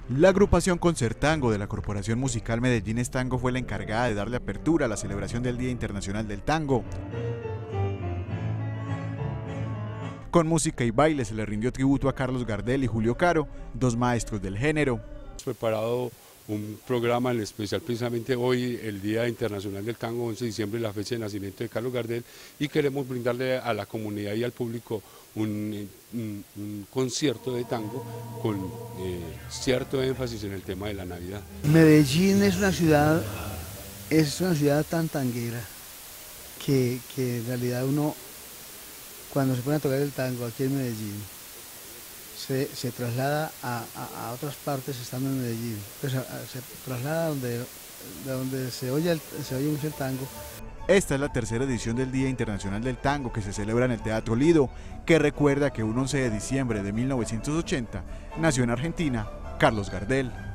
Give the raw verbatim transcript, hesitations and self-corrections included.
La agrupación Concertango de la Corporación Musical Medellín Tango fue la encargada de darle apertura a la celebración del Día Internacional del Tango. Con música y baile se le rindió tributo a Carlos Gardel y Julio Caro, dos maestros del género. Hemos preparado un programa en especial precisamente hoy, el Día Internacional del Tango, once de diciembre, la fecha de nacimiento de Carlos Gardel, y queremos brindarle a la comunidad y al público un, un, un concierto de tango con eh, cierto énfasis en el tema de la Navidad. Medellín es una ciudad, es una ciudad tan tanguera que, que en realidad uno, cuando se pone a tocar el tango aquí en Medellín, Se, se traslada a, a, a otras partes estando en Medellín, pues a, a, se traslada donde, de donde se oye, el, se oye mucho el tango. Esta es la tercera edición del Día Internacional del Tango que se celebra en el Teatro Lido, que recuerda que un once de diciembre de mil novecientos ochenta nació en Argentina Carlos Gardel.